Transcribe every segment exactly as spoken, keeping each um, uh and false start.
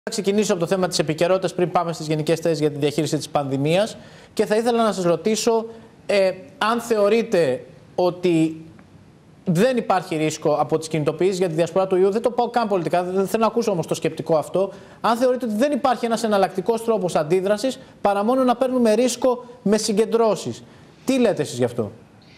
Θα ξεκινήσω από το θέμα της επικαιρότητας πριν πάμε στις γενικές θέσεις για τη διαχείριση της πανδημίας και θα ήθελα να σας ρωτήσω ε, αν θεωρείτε ότι δεν υπάρχει ρίσκο από τις κινητοποιήσεις για τη διασπορά του ιού. Δεν το πάω καν πολιτικά, δεν θέλω να ακούσω όμως το σκεπτικό αυτό. Αν θεωρείτε ότι δεν υπάρχει ένας εναλλακτικός τρόπος αντίδρασης παρά μόνο να παίρνουμε ρίσκο με συγκεντρώσεις. Τι λέτε εσείς γι' αυτό?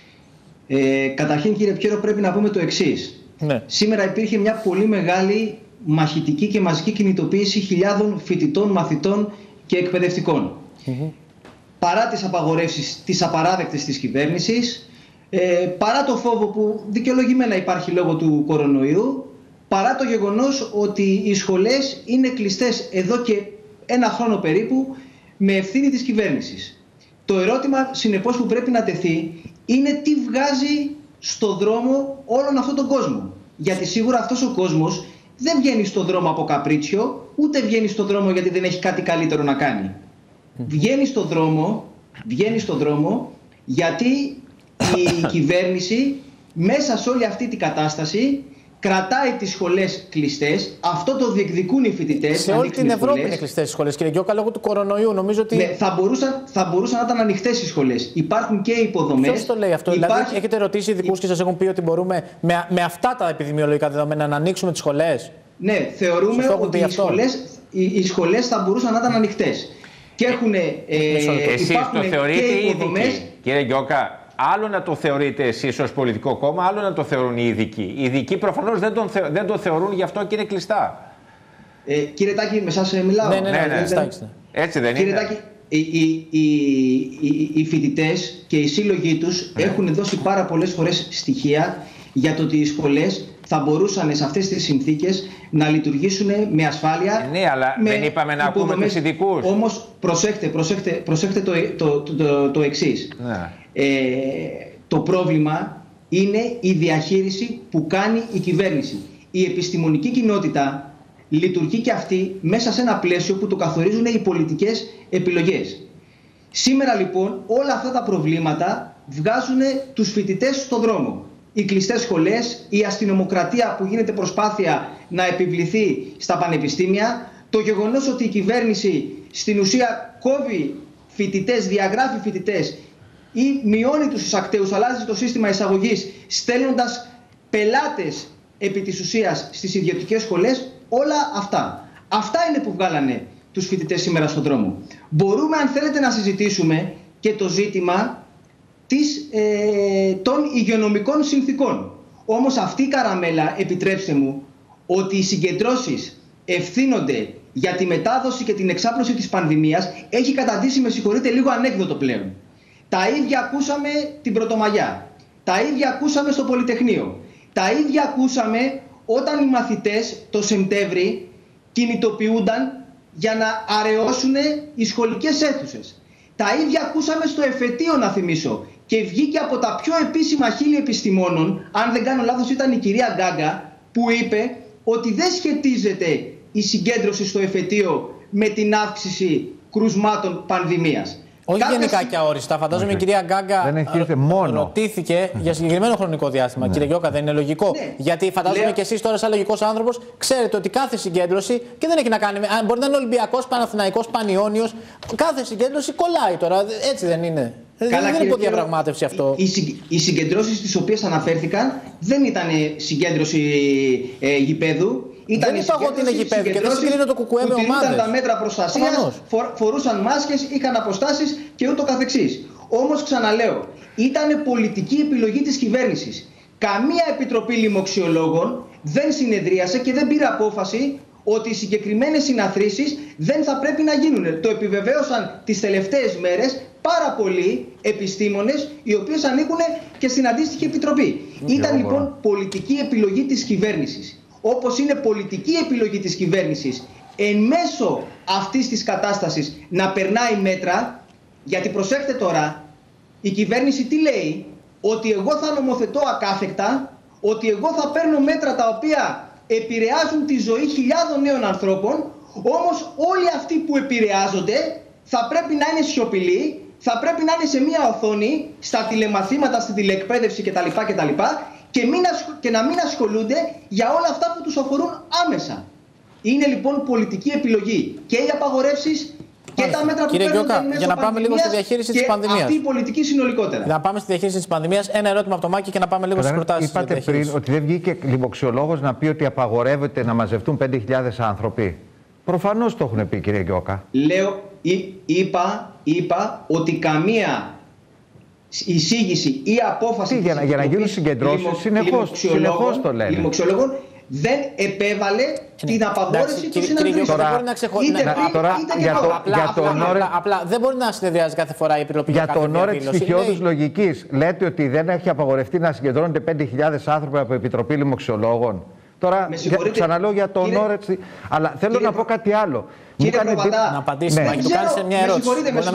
Ε, καταρχήν, κύριε Πιέρο, πρέπει να πούμε το εξής. Ναι. Σήμερα υπήρχε μια πολύ μεγάλη μαχητική και μαζική κινητοποίηση χιλιάδων φοιτητών, μαθητών και εκπαιδευτικών. Mm-hmm. Παρά τις απαγορεύσεις, τις απαράδεκτες της κυβέρνησης, ε, παρά το φόβο που δικαιολογημένα υπάρχει λόγω του κορονοϊού, παρά το γεγονός ότι οι σχολές είναι κλειστές εδώ και ένα χρόνο περίπου με ευθύνη της κυβέρνησης. Το ερώτημα, συνεπώς, που πρέπει να τεθεί είναι τι βγάζει στο δρόμο όλον αυτόν τον κόσμο. Γιατί σίγουρα αυτός ο κόσμος δεν βγαίνει στον δρόμο από καπρίτσιο, ούτε βγαίνει στον δρόμο γιατί δεν έχει κάτι καλύτερο να κάνει. Βγαίνει στον δρόμο, βγαίνει στον δρόμο γιατί η κυβέρνηση μέσα σε όλη αυτή την κατάσταση κρατάει τις σχολές κλειστές. Αυτό το διεκδικούν οι φοιτητές. Σε όλη την Ευρώπη είναι κλειστές οι σχολές, κύριε Γκιώκα, λόγω του κορονοϊού. Νομίζω ότι... Ναι, θα, μπορούσαν, θα μπορούσαν να ήταν ανοιχτές οι σχολές. Υπάρχουν και υποδομές. Ποιος το λέει αυτό? Υπάρχει... Δηλαδή, έχετε ρωτήσει ειδικούς και σας έχουν πει ότι μπορούμε με, με αυτά τα επιδημιολογικά δεδομένα να ανοίξουμε τις σχολές? Ναι, θεωρούμε ότι οι σχολές, οι, οι σχολές θα μπορούσαν να ήταν ανοιχτές. Και έχουν. Ε, εσείς το θεωρείτε ειδικοί, κύριε Γκιώκα? Άλλο να το θεωρείτε εσείς ως πολιτικό κόμμα, άλλο να το θεωρούν οι ειδικοί. Οι ειδικοί προφανώς δεν, τον θε, δεν το θεωρούν, γι' αυτό και είναι κλειστά. Ε, κύριε Τάκη, με εσάς μιλάω. Ναι, ναι, ναι, ναι, ναι. Έτσι δεν κύριε είναι? Τάκη, οι, οι, οι, οι, οι φοιτητές και οι σύλλογοι τους ναι. έχουν δώσει πάρα πολλές φορές στοιχεία για το ότι οι σχολές θα μπορούσαν σε αυτές τις συνθήκες να λειτουργήσουν με ασφάλεια. Ναι, αλλά δεν είπαμε να ακούμε τους ειδικούς. Όμως προσέχτε, προσέχτε, προσέχτε το, το, το, το, το εξής. Ναι. Ε, το πρόβλημα είναι η διαχείριση που κάνει η κυβέρνηση. Η επιστημονική κοινότητα λειτουργεί και αυτή μέσα σε ένα πλαίσιο που το καθορίζουν οι πολιτικές επιλογές. Σήμερα λοιπόν όλα αυτά τα προβλήματα βγάζουν τους φοιτητές στον δρόμο. Οι κλειστές σχολές, η αστυνομοκρατία που γίνεται προσπάθεια να επιβληθεί στα πανεπιστήμια, το γεγονός ότι η κυβέρνηση στην ουσία κόβει φοιτητές, διαγράφει φοιτητές ή μειώνει τους εισακτέους, αλλάζει το σύστημα εισαγωγής, στέλνοντας πελάτες επί της ουσίας στις ιδιωτικές σχολές, όλα αυτά. Αυτά είναι που βγάλανε τους φοιτητές σήμερα στον δρόμο. Μπορούμε, αν θέλετε, να συζητήσουμε και το ζήτημα της, ε, των υγειονομικών συνθήκων. Όμως αυτή η καραμέλα, επιτρέψτε μου, ότι οι συγκεντρώσεις ευθύνονται για τη μετάδοση και την εξάπλωση της πανδημίας, έχει καταντήσει, με συγχωρείτε, λίγο ανέκδοτο πλέον. Τα ίδια ακούσαμε την Πρωτομαγιά. Τα ίδια ακούσαμε στο Πολυτεχνείο. Τα ίδια ακούσαμε όταν οι μαθητές το Σεπτέμβρη κινητοποιούνταν για να αραιώσουν οι σχολικές αίθουσες. Τα ίδια ακούσαμε στο εφετείο, να θυμίσω. Και βγήκε από τα πιο επίσημα χείλη επιστημόνων, αν δεν κάνω λάθος ήταν η κυρία Γκάγκα, που είπε ότι δεν σχετίζεται η συγκέντρωση στο εφετείο με την αύξηση κρουσμάτων πανδημίας. Όχι Κάθε... γενικά και αόριστα. Φαντάζομαι okay. η κυρία Γκάγκα ρωτήθηκε mm. για συγκεκριμένο χρονικό διάστημα. Mm. Κύριε Γκιώκα, δεν είναι λογικό? Ναι. Γιατί φαντάζομαι Λέω... και εσείς τώρα, σαν λογικός άνθρωπος, ξέρετε ότι κάθε συγκέντρωση, και δεν έχει να κάνει με. Αν μπορεί να είναι Ολυμπιακός, Παναθηναϊκός, Πανιόνιος, κάθε συγκέντρωση κολλάει τώρα. Έτσι δεν είναι? Καλά, δεν είναι υποδιαπραγμάτευση αυτό. Οι, οι, οι συγκεντρώσεις τις οποίες αναφέρθηκαν δεν ήταν συγκέντρωση ε, γηπέδου. Ήταν δεν είπα εγώ ότι είναι γηπέδου και δεν συγκρίνω το κουκουέ με ομάδες. Τηρούνταν τα μέτρα προστασίας, φορ, φορούσαν μάσκες, είχαν αποστάσεις και ούτω καθεξής. Όμως, ξαναλέω, ήταν πολιτική επιλογή της κυβέρνησης. Καμία επιτροπή λοιμοξιολόγων δεν συνεδρίασε και δεν πήρε απόφαση ότι οι συγκεκριμένες συναθρήσεις δεν θα πρέπει να γίνουν. Το επιβεβαίωσαν τις τελευταίες μέρες πάρα πολλοί επιστήμονες, οι οποίες ανήκουν και στην αντίστοιχη επιτροπή. Ήταν λοιπόν πολιτική επιλογή της κυβέρνησης. Όπως είναι πολιτική επιλογή της κυβέρνησης εν μέσω αυτής της κατάστασης να περνάει μέτρα, γιατί προσέχτε τώρα, η κυβέρνηση τι λέει? Ότι εγώ θα νομοθετώ ακάθεκτα, ότι εγώ θα παίρνω μέτρα τα οποία επηρεάζουν τη ζωή χιλιάδων νέων ανθρώπων, όμως όλοι αυτοί που επηρεάζονται θα πρέπει να είναι σιωπηλοί, θα πρέπει να είναι σε μία οθόνη, στα τηλεμαθήματα, στην τηλεεκπαίδευση κτλ. κτλ. Και, μην ασχ... και να μην ασχολούνται για όλα αυτά που τους αφορούν άμεσα. Είναι λοιπόν πολιτική επιλογή και οι απαγορεύσεις και τα μέτρα που Κύριε παίρνουν Γιώκα, για να πάμε λίγο στη διαχείριση της πανδημίας. Αυτή η πολιτική συνολικότερα. Να πάμε στη διαχείριση της πανδημίας. Ένα ερώτημα από το Μάκη και να πάμε λίγο στις προτάσεις. Είπατε πριν ότι δεν βγήκε λοιμοξιολόγος να πει ότι απαγορεύεται να μαζευτούν πέντε χιλιάδες άνθρωποι. Προφανώς το έχουν πει, κύριε Γιώκα. Λέω, είπα, είπα ότι καμία εισήγηση ή απόφαση. Τι, για, να, για να γίνουν συγκεντρώσεις, συνεχώς, συνεχώς το λένε. Λοιμοξιολόγων δεν επέβαλε την απαγόρευση του συνεδρίου. Τώρα, δεν μπορεί να ξεχωρίσει. Απλά δεν μπορεί να συνεδριάζει κάθε φορά η Επιτροπή. Για τον όρο τη στοιχειώδους λογικής, λέτε ότι δεν έχει απαγορευτεί να συγκεντρώνονται πέντε χιλιάδες άνθρωποι από Επιτροπή Λοιμοξιολόγων. Τώρα, ξαναλέω για τον όρο. Αλλά θέλω να πω κάτι άλλο. Κύριε Προβατά, να απαντήσει. Να του κάνει μια ερώτηση.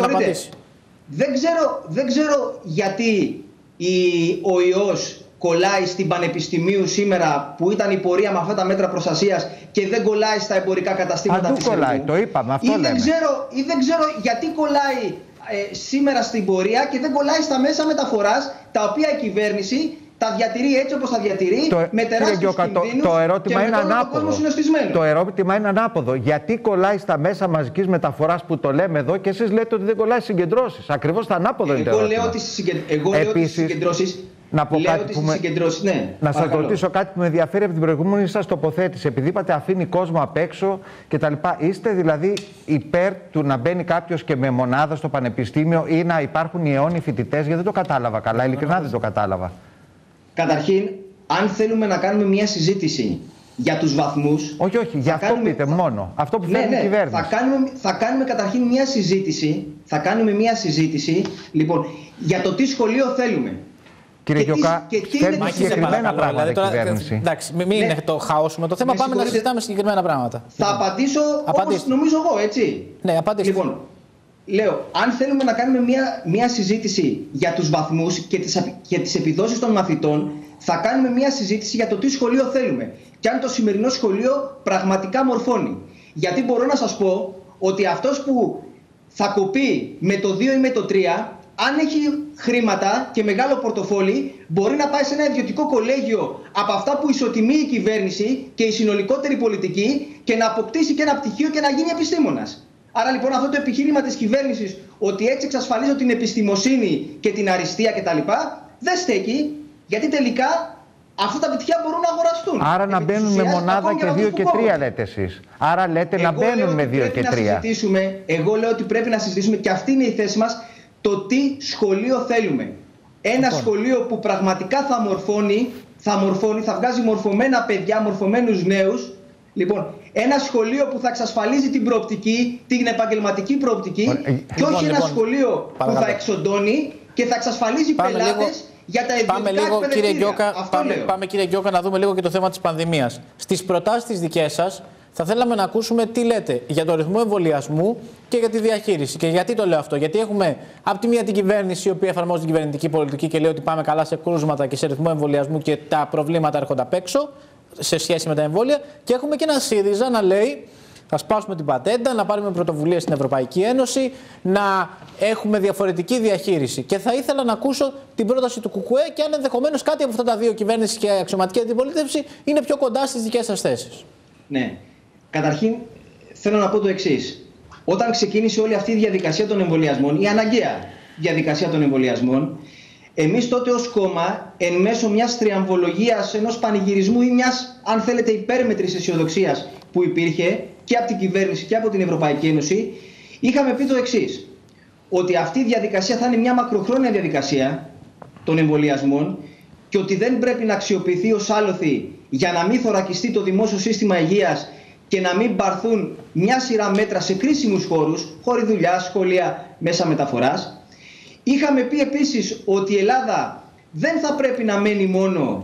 Δεν ξέρω, δεν ξέρω γιατί η, ο ιός κολλάει στην Πανεπιστημίου σήμερα που ήταν η πορεία με αυτά τα μέτρα προστασίας και δεν κολλάει στα εμπορικά καταστήματα της κολλάει, Ερμού. Το είπαμε, αυτό ή λέμε. Δεν ξέρω, ή δεν ξέρω γιατί κολλάει ε, σήμερα στην πορεία και δεν κολλάει στα μέσα μεταφοράς τα οποία η κυβέρνηση τα διατηρεί έτσι όπως τα διατηρεί, το, με τεράστιους κινδύνους το, το ερώτημα και είναι με τον ανάποδο. κόσμο συνοστισμένο. Το ερώτημα είναι ανάποδο. Γιατί κολλάει στα μέσα μαζικής μεταφοράς που το λέμε εδώ και εσείς λέτε ότι δεν κολλάει στις συγκεντρώσεις. Ακριβώς το ανάποδο είναι το ερώτημα. Εγώ λέω ότι στις συγκεντρώσεις... Να πω Λέω κάτι που με... ναι, να σας ρωτήσω κάτι που με ενδιαφέρει από την προηγούμενη σας τοποθέτηση. Επειδή είπατε αφήνει κόσμο απ' έξω κτλ. Είστε δηλαδή υπέρ του να μπαίνει κάποιος και με μονάδα στο πανεπιστήμιο ή να υπάρχουν οι αιώνιοι φοιτητές? Γιατί δεν το κατάλαβα καλά. Ειλικρινά δεν το κατάλαβα. Καταρχήν, αν θέλουμε να κάνουμε μια συζήτηση για τους βαθμούς... Όχι, όχι, για αυτό κάνουμε... πείτε μόνο. Αυτό που θέλει ναι, ναι, η κυβέρνηση. Θα κάνουμε, θα κάνουμε καταρχήν μια συζήτηση, θα κάνουμε μια συζήτηση λοιπόν, για το τι σχολείο θέλουμε. Κύριε Γιώκα, θέλουμε συγκεκριμένα πράγματα η κυβέρνηση. Εντάξει, μην ναι. το χαώσουμε το θέμα, πάμε να συζητάμε συγκεκριμένα πράγματα. Θα απαντήσω όπως νομίζω εγώ, έτσι. Ναι, απαντήστε. Λοιπόν, λέω, αν θέλουμε να κάνουμε μια, μια συζήτηση για τους βαθμούς και τις, και τις επιδόσεις των μαθητών, θα κάνουμε μια συζήτηση για το τι σχολείο θέλουμε και αν το σημερινό σχολείο πραγματικά μορφώνει. Γιατί μπορώ να σας πω ότι αυτός που θα κοπεί με το δύο ή με το τρία, αν έχει χρήματα και μεγάλο πορτοφόλι, μπορεί να πάει σε ένα ιδιωτικό κολέγιο από αυτά που ισοτιμεί η κυβέρνηση και η συνολικότερη πολιτική και να αποκτήσει και ένα πτυχίο και να γίνει επιστήμονας. Άρα λοιπόν αυτό το επιχείρημα της κυβέρνησης ότι έτσι εξασφαλίζω την επιστημοσύνη και την αριστεία κτλ. Δεν στέκει, γιατί τελικά αυτά τα πτυχία μπορούν να αγοραστούν. Άρα να μπαίνουν με μονάδα και δύο και τρία λέτε εσείς. Άρα λέτε εγώ να μπαίνουν με δύο και τρία. Εγώ λέω ότι πρέπει να συζητήσουμε και αυτή είναι η θέση μας. Το τι σχολείο θέλουμε. Ένα λοιπόν. σχολείο που πραγματικά θα μορφώνει, θα μορφώνει, θα βγάζει μορφωμένα παιδιά, μορφωμένους νέους. Λοιπόν, ένα σχολείο που θα εξασφαλίζει την προοπτική, την επαγγελματική προοπτική λοιπόν, και όχι λοιπόν, ένα σχολείο που θα εξοντώνει και θα εξασφαλίζει πάμε πελάτες λίγο, για τα ιδιωτικά πάμε λίγο, κύριε Γιώκα, πάμε, πάμε κύριε Γιώκα να δούμε λίγο και το θέμα της πανδημίας. Στις προτάσεις τις δικές σας θα θέλαμε να ακούσουμε τι λέτε για το ρυθμό εμβολιασμού και για τη διαχείριση. Και γιατί το λέω αυτό? Γιατί έχουμε από τη μία την κυβέρνηση, η οποία εφαρμόζει την κυβερνητική πολιτική και λέει ότι πάμε καλά σε κρούσματα και σε ρυθμό εμβολιασμού και τα προβλήματα έρχονται απ' έξω σε σχέση με τα εμβόλια. Και έχουμε και ένα ΣΥΡΙΖΑ να λέει θα σπάσουμε την πατέντα, να πάρουμε πρωτοβουλίες στην Ευρωπαϊκή Ένωση, να έχουμε διαφορετική διαχείριση. Και θα ήθελα να ακούσω την πρόταση του ΚΚΕ και αν ενδεχομένως κάτι από αυτά τα δύο, κυβέρνηση και αξιωματική αντιπολίτευση, είναι πιο κοντά στις δικές σας θέσεις. Ναι. Καταρχήν, θέλω να πω το εξής. Όταν ξεκίνησε όλη αυτή η διαδικασία των εμβολιασμών, η αναγκαία διαδικασία των εμβολιασμών, εμείς τότε ως κόμμα, εν μέσω μιας τριαμβολογίας, ενός πανηγυρισμού ή μιας, αν θέλετε, υπέρμετρης αισιοδοξίας που υπήρχε και από την κυβέρνηση και από την Ευρωπαϊκή Ένωση, είχαμε πει το εξής. Ότι αυτή η διαδικασία θα είναι μια μακροχρόνια διαδικασία των εμβολιασμών και ότι δεν πρέπει να αξιοποιηθεί ως άλοθη για να μην θωρακιστεί το δημόσιο σύστημα υγείας και να μην πάρθουν μια σειρά μέτρα σε κρίσιμους χώρους, χώροι δουλειάς, σχολεία, μέσα μεταφοράς. Είχαμε πει επίσης ότι η Ελλάδα δεν θα πρέπει να μένει μόνο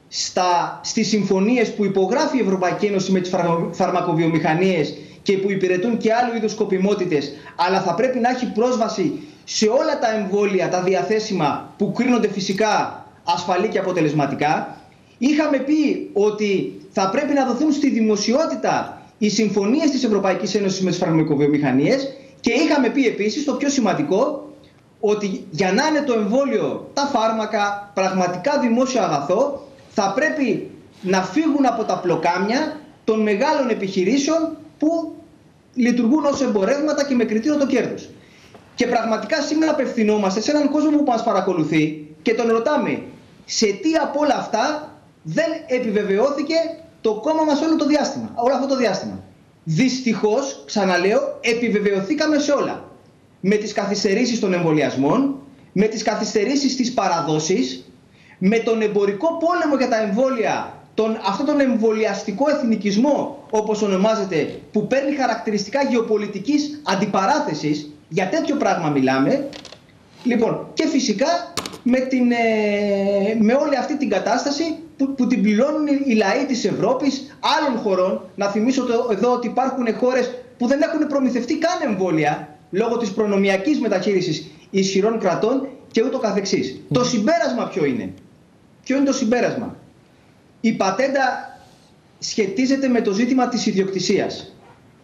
στα, στις συμφωνίες που υπογράφει η Ευρωπαϊκή Ένωση με τις φαρμακοβιομηχανίες και που υπηρετούν και άλλου είδους σκοπιμότητες, αλλά θα πρέπει να έχει πρόσβαση σε όλα τα εμβόλια, τα διαθέσιμα, που κρίνονται φυσικά ασφαλή και αποτελεσματικά. Είχαμε πει ότι θα πρέπει να δοθούν στη δημοσιότητα οι συμφωνίες της Ευρωπαϊκής Ένωσης με τις φαρμακοβιομηχανίες και είχαμε πει επίσης, το πιο σημαντικό, ότι για να είναι το εμβόλιο, τα φάρμακα, πραγματικά δημόσιο αγαθό, θα πρέπει να φύγουν από τα πλοκάμια των μεγάλων επιχειρήσεων που λειτουργούν ως εμπορεύματα και με κριτήριο το κέρδος. Και πραγματικά σήμερα απευθυνόμαστε σε έναν κόσμο που μας παρακολουθεί και τον ρωτάμε σε τι από όλα αυτά δεν επιβεβαιώθηκε το κόμμα μας όλο το διάστημα, όλο αυτό το διάστημα. Δυστυχώς, ξαναλέω, επιβεβαιωθήκαμε σε όλα. Με τις καθυστερήσεις των εμβολιασμών, με τις καθυστερήσεις στις παραδόσεις, με τον εμπορικό πόλεμο για τα εμβόλια, τον, αυτόν τον εμβολιαστικό εθνικισμό, όπως ονομάζεται, που παίρνει χαρακτηριστικά γεωπολιτικής αντιπαράθεσης, για τέτοιο πράγμα μιλάμε. Λοιπόν, και φυσικά με, την, ε, με όλη αυτή την κατάσταση που, που την πληρώνουν οι λαοί της Ευρώπης, άλλων χωρών. Να θυμίσω το, εδώ ότι υπάρχουν χώρες που δεν έχουν προμηθευτεί καν εμβόλια λόγω της προνομιακής μεταχείρισης ισχυρών κρατών και ούτω καθεξής. Mm. Το συμπέρασμα ποιο είναι? Ποιο είναι το συμπέρασμα? Η πατέντα σχετίζεται με το ζήτημα της ιδιοκτησίας.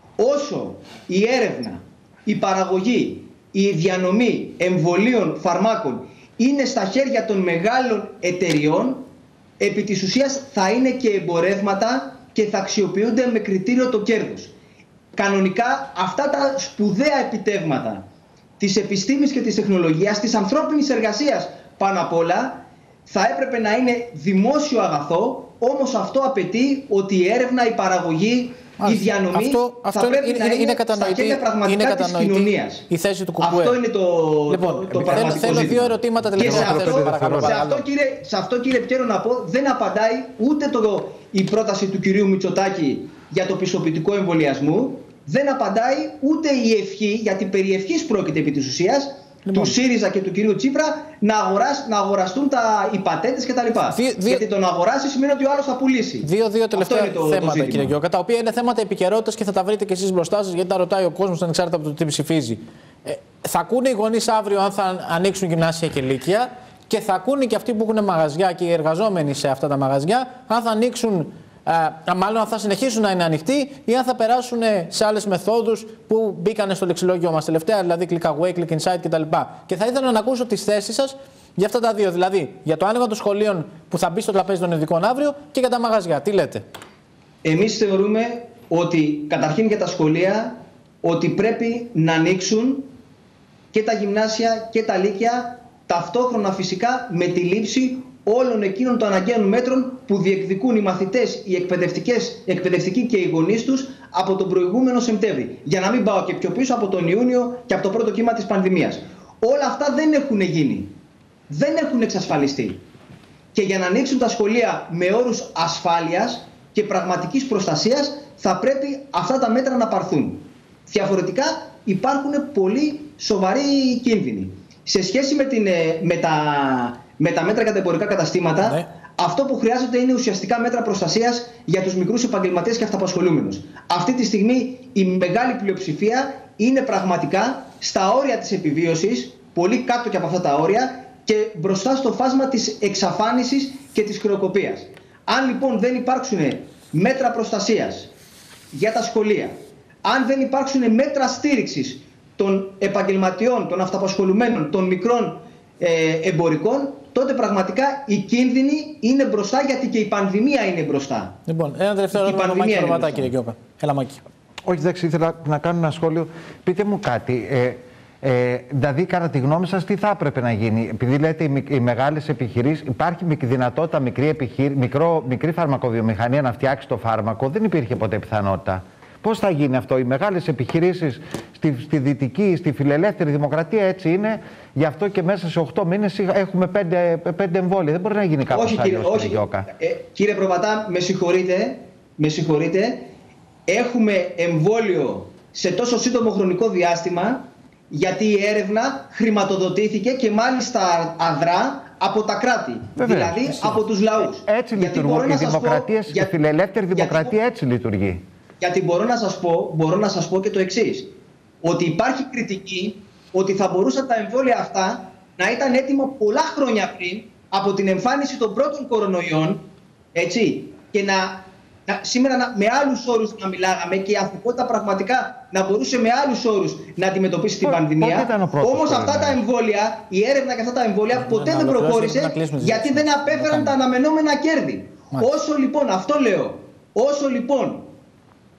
Όσο η έρευνα, η παραγωγή, η διανομή εμβολίων φαρμάκων είναι στα χέρια των μεγάλων εταιριών, επί της ουσίας θα είναι και εμπορεύματα και θα αξιοποιούνται με κριτήριο το κέρδος. Κανονικά αυτά τα σπουδαία επιτεύγματα της επιστήμης και της τεχνολογίας, της ανθρώπινης εργασίας πάνω απ' όλα, θα έπρεπε να είναι δημόσιο αγαθό, όμως αυτό απαιτεί ότι η έρευνα, η παραγωγή, η διανομή αυτό, αυτό θα πρέπει είναι, να είναι, είναι στα χέρια πραγματικά της κοινωνίας. Η θέση του Κουκουέ. Αυτό είναι το, λοιπόν, το, το πραγματικό θέλω ζήτημα. δύο ερωτήματα τελευταία. Και σε αυτό, παρακαλώ, παρακαλώ. σε αυτό, κύριε, σε αυτό κύριε Πτέρο να πω, δεν απαντάει ούτε το, η πρόταση του κυρίου Μητσοτάκη για το πιστοποιητικό εμβολιασμού, δεν απαντάει ούτε η ευχή, γιατί περί ευχής πρόκειται επί της ουσίας, λοιπόν, του ΣΥΡΙΖΑ και του κυρίου Τσίπρα να, αγοράσ, να αγοραστούν τα, οι πατέντες κτλ. Γιατί το να αγοράσει σημαίνει ότι ο άλλος θα πουλήσει. Δύο-δύο τελευταία το, θέματα, το κύριε Γιώκα, τα οποία είναι θέματα επικαιρότητας και θα τα βρείτε και εσείς μπροστά σας, γιατί τα ρωτάει ο κόσμος ανεξάρτητα από το τι ψηφίζει. Ε, θα ακούνε οι γονείς αύριο αν θα ανοίξουν γυμνάσια και λύκεια, και θα ακούνε και αυτοί που έχουν μαγαζιά και οι εργαζόμενοι σε αυτά τα μαγαζιά αν θα ανοίξουν. Uh, μάλλον αν θα συνεχίσουν να είναι ανοιχτοί ή αν θα περάσουν σε άλλες μεθόδους που μπήκαν στο λεξιλόγιο μας τελευταία, δηλαδή click away, click inside κτλ. Και θα ήθελα να ακούσω τις θέσεις σας για αυτά τα δύο, δηλαδή για το άνοιγμα των σχολείων που θα μπει στο τραπέζι των ειδικών αύριο και για τα μαγαζιά. Τι λέτε? Εμείς θεωρούμε ότι καταρχήν για τα σχολεία ότι πρέπει να ανοίξουν και τα γυμνάσια και τα λύκεια, ταυτόχρονα φυσικά με τη λήψη όλων εκείνων των αναγκαίων μέτρων που διεκδικούν οι μαθητές, οι εκπαιδευτικές, οι εκπαιδευτικοί και οι γονείς τους από τον προηγούμενο Σεπτέμβρη. Για να μην πάω και πιο πίσω από τον Ιούνιο και από το πρώτο κύμα της πανδημίας. Όλα αυτά δεν έχουν γίνει. Δεν έχουν εξασφαλιστεί. Και για να ανοίξουν τα σχολεία με όρους ασφάλειας και πραγματικής προστασίας θα πρέπει αυτά τα μέτρα να πάρθουν. Διαφορετικά υπάρχουν πολύ σοβαροί κίνδυνοι. Σε σχέση με, την, με τα... με τα μέτρα για τα εμπορικά καταστήματα, ναι, αυτό που χρειάζεται είναι ουσιαστικά μέτρα προστασίας για τους μικρούς επαγγελματίες και αυταπασχολούμενους. Αυτή τη στιγμή η μεγάλη πλειοψηφία είναι πραγματικά στα όρια της επιβίωσης, πολύ κάτω και από αυτά τα όρια και μπροστά στο φάσμα της εξαφάνισης και της χρεοκοπίας. Αν λοιπόν δεν υπάρξουν μέτρα προστασίας για τα σχολεία, αν δεν υπάρξουν μέτρα στήριξης των επαγγελματιών, των αυταπασχολουμένων, των μικρών ε, εμπορικών, τότε πραγματικά οι κίνδυνοι είναι μπροστά, γιατί και η πανδημία είναι μπροστά. Λοιπόν, ένα τελευταίο ερώτημα, Μάκη, κύριε Γιώκα. Έλα, Μάκη. Όχι, εντάξει, ήθελα να κάνω ένα σχόλιο. Πείτε μου κάτι. Ε, ε, δηλαδή, κατά τη γνώμη σας, τι θα έπρεπε να γίνει? Επειδή λέτε οι, οι μεγάλες επιχειρήσεις, υπάρχει δυνατότητα μικρή, επιχείρη, μικρό, μικρή φαρμακοβιομηχανία να φτιάξει το φάρμακο? Δεν υπήρχε ποτέ πιθανότητα. Πώς θα γίνει αυτό? Οι μεγάλες επιχειρήσεις στη, στη δυτική, στη φιλελεύθερη δημοκρατία έτσι είναι. Γι' αυτό και μέσα σε οκτώ μήνες έχουμε πέντε, πέντε εμβόλια. Δεν μπορεί να γίνει κάπως αλλιώς, κύριε Γιώκα. Ε, κύριε Προβατά, με συγχωρείτε, με συγχωρείτε. Έχουμε εμβόλιο σε τόσο σύντομο χρονικό διάστημα, γιατί η έρευνα χρηματοδοτήθηκε και μάλιστα αδρά από τα κράτη. Βέβαια, δηλαδή εσύ. από τους λαούς. Έτσι λειτουργούν οι δημοκρατίες, η φιλελεύθερη δημοκρατία γιατί... έτσι λειτουργεί. Γιατί μπορώ να σας πω, μπορώ να σας πω και το εξής. Ότι υπάρχει κριτική ότι θα μπορούσαν τα εμβόλια αυτά να ήταν έτοιμα πολλά χρόνια πριν από την εμφάνιση των πρώτων κορονοϊών, έτσι, και να, να, σήμερα να, με άλλους όρους να μιλάγαμε και η ανθρωπότητα πραγματικά να μπορούσε με άλλους όρους να αντιμετωπίσει την πανδημία. Όμως αυτά τα εμβόλια, η έρευνα για αυτά τα εμβόλια ποτέ δεν προχώρησε, γιατί δεν απέφεραν τα αναμενόμενα κέρδη. Όσο λοιπόν, αυτό λέω, όσο λοιπόν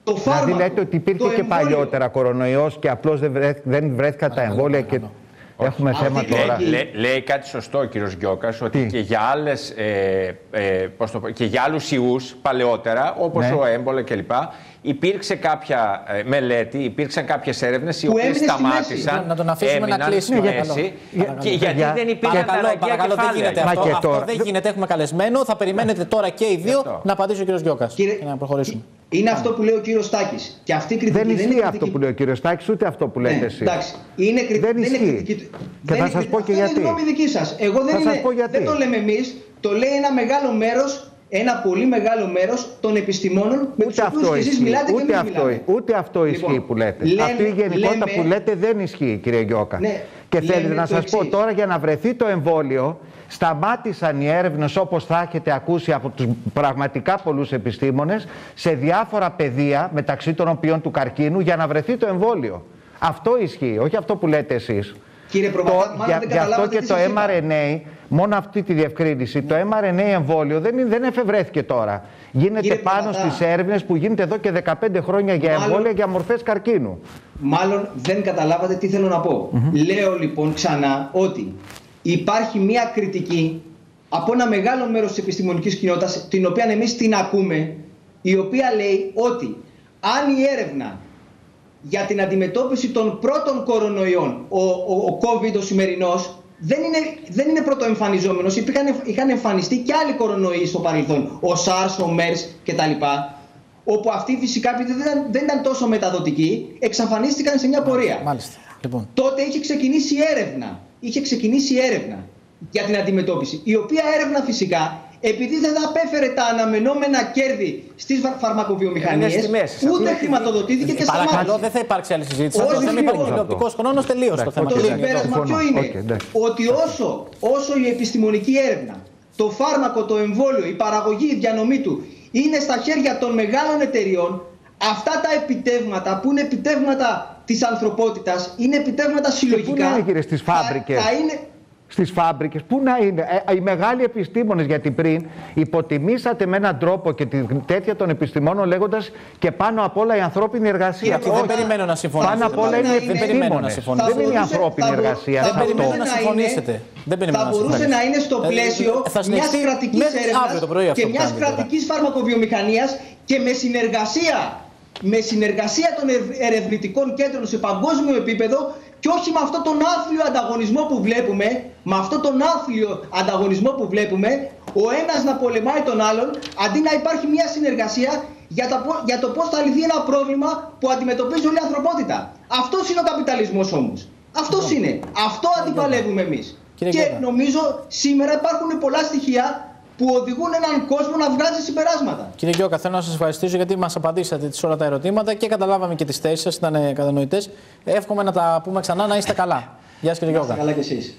Το φάρμακο, δηλαδή λέτε ότι υπήρχε και παλιότερα κορονοϊός και απλώς δεν, βρέθ, δεν βρέθηκαν τα εμβόλια και έχουμε Όχι. θέμα λέει, τώρα. Λέει, λέει κάτι σωστό ο κύριος Γκιόκας, ότι και για, άλλες, ε, ε, πώς το πω, και για άλλους ιούς παλαιότερα, όπως ναι. ο έμπολα κλπ. Υπήρξε κάποια ε, μελέτη, υπήρξαν κάποιες έρευνες οι οποίες σταμάτησαν. Να τον αφήσουμε να κλείσει. Ναι, μέση, για, και, γιατί για, δεν υπήρχαν παρακαλώ, παρακαλώ, δεν γίνεται αυτό. αυτό τώρα. δεν γίνεται, έχουμε καλεσμένο. Θα περιμένετε τώρα και οι δύο να απαντήσει ο κύριος Γκιόκας. Κύριε... Και να προχωρήσουμε. Είναι αυτό που λέει ο κύριος Στάκης. Και αυτή η κριτική δεν ισχύει δεν είναι αυτό που λέει ο κύριος Στάκης, ούτε αυτό που λέτε ναι, εσείς. Εντάξει. Είναι κρι... Δεν ισχύει. Είναι κριτική... Και θα σας πω και γιατί. Είναι η γνώμη δική σας. Εγώ δεν, είναι... δεν το λέμε εμείς. Το λέει ένα μεγάλο μέρος. Ένα πολύ μεγάλο μέρος των επιστημόνων με τους οποίους και εσείς μιλάτε ούτε και αυτό, μιλάτε. Ούτε αυτό ισχύει λοιπόν, που λέτε. Λέμε, αυτή η γενικότητα λέμε, που λέτε δεν ισχύει, κύριε Γκιόκα. Ναι, και θέλετε να σας πω τώρα, για να βρεθεί το εμβόλιο, σταμάτησαν οι έρευνες, όπως θα έχετε ακούσει από τους πραγματικά πολλούς επιστήμονες, σε διάφορα πεδία, μεταξύ των οποίων του καρκίνου, για να βρεθεί το εμβόλιο. Αυτό ισχύει, όχι αυτό που λέτε εσείς. Κύριε Προβατά, μάλλον δεν γι' αυτό και το εμ αρ εν έι, μόνο αυτή τη διευκρίνηση, το εμ αρ εν έι εμβόλιο δεν, δεν εφευρέθηκε τώρα. Γίνεται Κύριε πάνω Προβατά, στις έρευνες που γίνεται εδώ και δεκαπέντε χρόνια για μάλλον, εμβόλια για μορφές καρκίνου. Μάλλον δεν καταλάβατε τι θέλω να πω. Mm-hmm. Λέω λοιπόν ξανά ότι υπάρχει μια κριτική από ένα μεγάλο μέρος της επιστημονικής κοινότητας, την οποία εμείς την ακούμε, η οποία λέει ότι αν η έρευνα για την αντιμετώπιση των πρώτων κορονοϊών, ο, ο, ο COVID ο σημερινός, δεν είναι, δεν είναι πρωτοεμφανιζόμενος. Υπήρχαν, είχαν εμφανιστεί και άλλοι κορονοϊοί στο παρελθόν, ο SARS, ο MERS κτλ. Όπου αυτοί φυσικά, επειδή δεν ήταν, δεν ήταν τόσο μεταδοτικοί, εξαφανίστηκαν σε μια πορεία. Μάλιστα. Λοιπόν. Τότε είχε ξεκινήσει έρευνα. Είχε ξεκινήσει έρευνα για την αντιμετώπιση, η οποία έρευνα φυσικά, επειδή δεν απέφερε τα αναμενόμενα κέρδη στις φαρμακοβιομηχανίες, ούτε χρηματοδοτήθηκε και σταμάτησε. Παρακαλώ, δεν θα υπάρξει άλλη συζήτηση. Όχι, δεν υπάρχει κοινωνικός χρόνος, τελείωσε το θέμα. Το συμπέρασμα ποιο είναι? Ότι όσο, όσο η επιστημονική έρευνα, το φάρμακο, το εμβόλιο, η παραγωγή, η διανομή του είναι στα χέρια των μεγάλων εταιριών, αυτά τα επιτεύγματα που είναι επιτεύγματα της ανθρωπότητας, είναι επιτεύγματα συλλογικά. Πού να είναι, κύριε, στις φάμπρικες? Θα είναι... Στις φάμπρικες, πού να είναι. Ε, οι μεγάλοι επιστήμονες, γιατί πριν υποτιμήσατε με έναν τρόπο και την τέτοια των επιστημόνων λέγοντας και πάνω απ' όλα η ανθρώπινη εργασία. Όχι, δεν περιμένω να συμφωνήσετε. Πάνω απ' όλα είναι οι επιστήμονες. Δεν είναι η ανθρώπινη θα, εργασία. Δεν περιμένω να συμφωνήσετε. Θα μπορούσε να είναι στο πλαίσιο μιας κρατικής έρευνας και μιας κρατικής φαρμακοβιομηχανίας και με συνεργασία, με συνεργασία των ερευνητικών κέντρων σε παγκόσμιο επίπεδο. Και όχι με αυτόν τον άθλιο ανταγωνισμό που βλέπουμε, με αυτόν τον άθλιο ανταγωνισμό που βλέπουμε, ο ένας να πολεμάει τον άλλον, αντί να υπάρχει μια συνεργασία για, τα, για το πώς θα λυθεί ένα πρόβλημα που αντιμετωπίζει όλη η ανθρωπότητα. Αυτός είναι ο καπιταλισμός όμως. Αυτός είναι. Αυτό αντιπαλεύουμε εμείς. Και νομίζω σήμερα υπάρχουν πολλά στοιχεία που οδηγούν έναν κόσμο να βγάζει συμπεράσματα. Κύριε Γκιόκα, θέλω να σας ευχαριστήσω γιατί μας απαντήσατε σε όλα τα ερωτήματα και καταλάβαμε και τις θέσεις σας, ήταν κατανοητές. Εύχομαι να τα πούμε ξανά, να είστε καλά. Γεια σας, κύριε Γκιόκα. Καλά και εσείς.